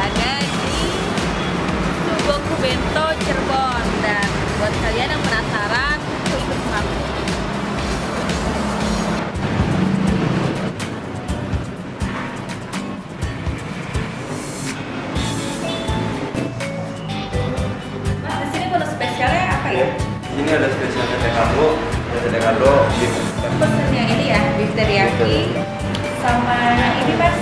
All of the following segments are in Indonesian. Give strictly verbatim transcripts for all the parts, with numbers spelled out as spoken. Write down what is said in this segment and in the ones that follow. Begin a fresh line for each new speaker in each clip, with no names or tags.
berada di Sugoku Bento Cirebon. Dan buat kalian yang penasaran, yuk ikut sama aku. Mas, di sini menu spesialnya apa ya?
Ini ada spesial tete kaldo, tete kaldo beef.
Pesen yang ini ya, beef teriyaki sama ini mas.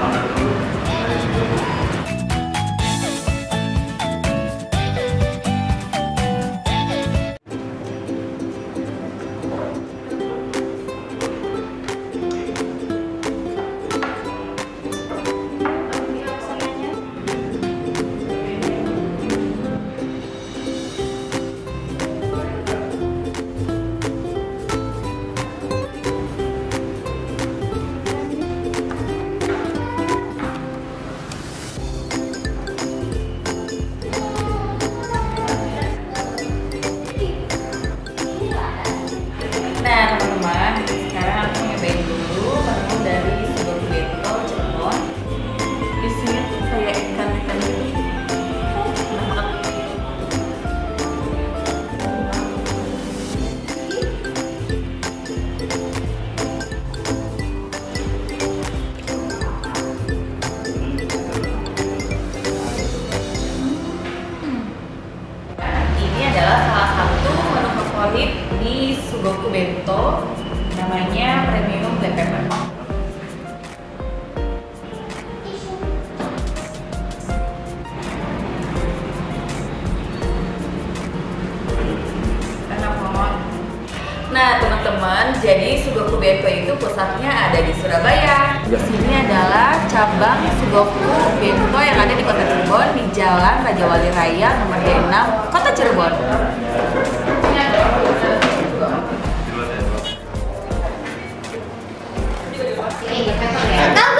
Nah teman-teman, sekarang aku nyobain dulu menu dari Sugoku Bento Cirebon. Di sini tuh kayak ikan-ikan gitu. Enak banget. Ini adalah salah satu menu favorit di Sugoku Bento, namanya Premium Black Pepper. Enak banget. Nah teman-teman, jadi Sugoku Bento itu pusatnya ada di Surabaya. Di sini adalah cabang Sugoku Bento yang ada di Kota Cirebon di Jalan Raja Wali Raya nomor D enam, Kota Cirebon.
Tahu